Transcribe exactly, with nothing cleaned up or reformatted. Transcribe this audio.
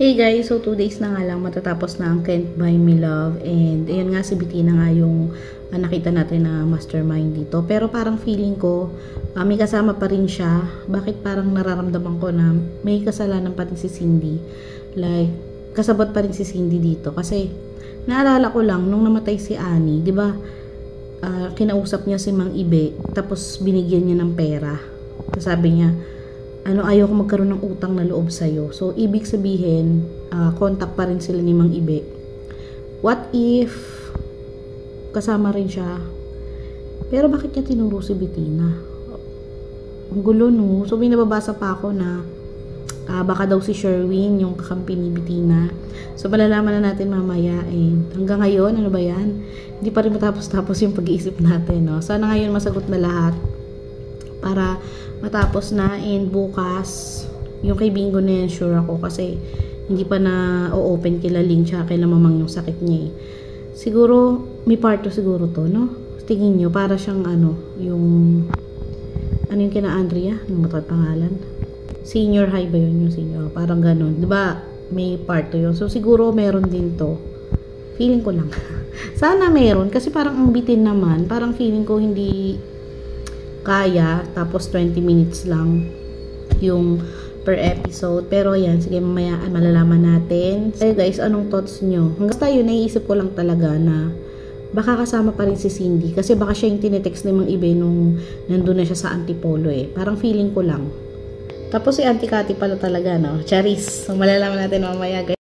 Hey guys, so two days na nga lang matatapos na ang Can't Buy Me Love, and ayun nga, si Bettina nga yung uh, nakita natin na mastermind dito. Pero parang feeling ko uh, may kasama pa rin siya. Bakit parang nararamdaman ko na may kasalanan pa rin si Cindy, like kasabot pa rin si Cindy dito. Kasi naalala ko lang nung namatay si Annie, di ba, uh, kinausap niya si Mang Ibe, tapos binigyan niya ng pera. Sabi niya, ano, ayaw ko magkaroon ng utang na loob sa'yo. So, ibig sabihin, uh, contact pa rin sila ni Mang Ibe. What if kasama rin siya? Pero bakit niya tinuro si Bettina? Ang gulo, no? So, may nababasa pa ako na uh, baka daw si Sherwin yung kakampi ni Bettina. So, malalaman na natin mamaya. Eh. Hanggang ngayon, ano ba yan? Hindi pa rin matapos-tapos yung pag-iisip natin, no? Sana ngayon masagot na lahat para matapos na, and bukas yung kay Bingo na yan, sure ako, kasi hindi pa na o-open kila Ling tsaka kila Mamang yung sakit niya eh. Siguro may part to siguro to, no? Tingin nyo, para siyang ano, yung ano yung kina Andrea, ano ba pangalan? Senior high ba yun, yung senior? Parang ganun, di ba? May part to yun. So siguro meron din to, feeling ko lang. Sana meron, kasi parang ang bitin naman, parang feeling ko hindi kaya, tapos twenty minutes lang yung per episode. Pero yan, sige, mamaya malalaman natin. So guys, anong thoughts nyo? Hanggang tayo, naiisip ko lang talaga na baka kasama pa rin si Cindy, kasi baka siya yung tinetext ni Mang Ibe nung nandun na siya sa Antipolo eh. Parang feeling ko lang. Tapos si Auntie Cathy pala talaga, no? Charis. So malalaman natin mamaya guys.